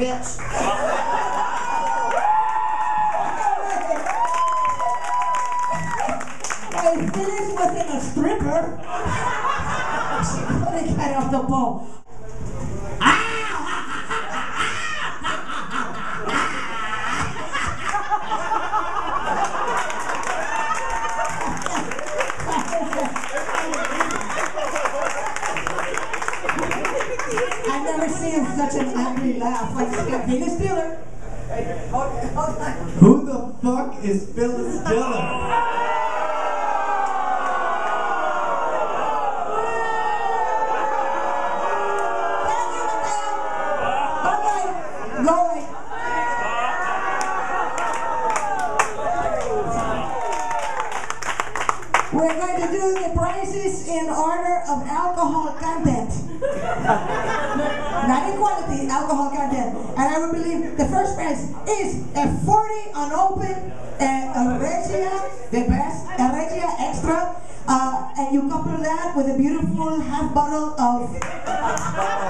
bitch. If Phyllis wasn't a stripper, she couldn't get off the pole. I've never seen such an angry laugh. Like Phyllis Diller. Who the fuck is Phyllis Diller? We're going to do the prizes in order of alcohol content. Not in quality, alcohol content. And I would believe the first prize is a 40 unopened Regia, the best, a Regia Extra. And you couple that with a beautiful half bottle of